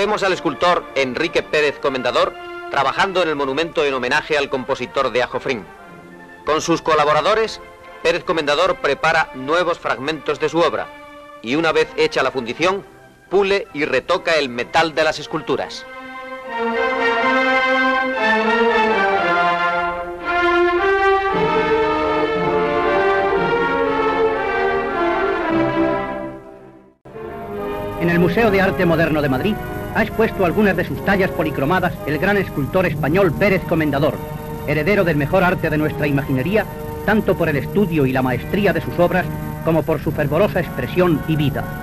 Vemos al escultor Enrique Pérez Comendador trabajando en el monumento en homenaje al compositor de Ajofrín. Con sus colaboradores, Pérez Comendador prepara nuevos fragmentos de su obra y una vez hecha la fundición, pule y retoca el metal de las esculturas. En el Museo de Arte Moderno de Madrid ha expuesto algunas de sus tallas policromadas el gran escultor español Pérez Comendador, heredero del mejor arte de nuestra imaginería, tanto por el estudio y la maestría de sus obras como por su fervorosa expresión y vida.